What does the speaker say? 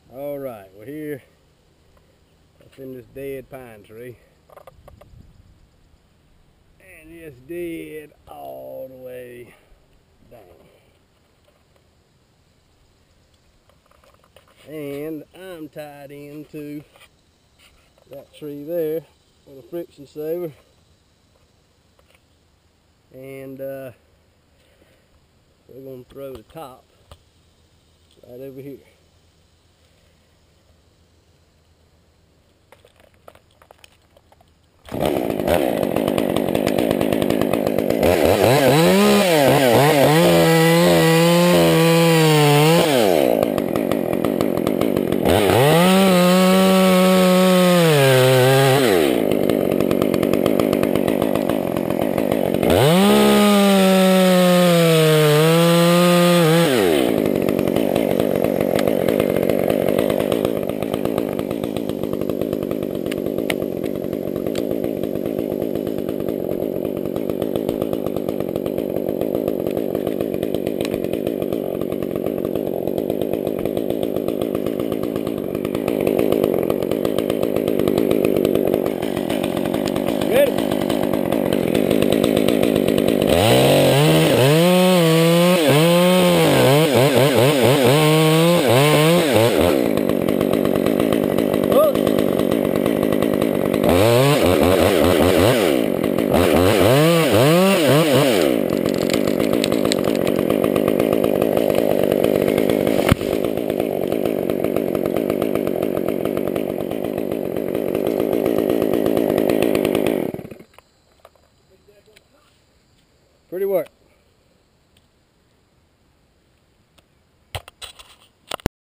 All right, we're here up in this dead pine tree. And it's dead all the way down. And I'm tied into that tree there with a friction saver. And we're going to throw the top right over here.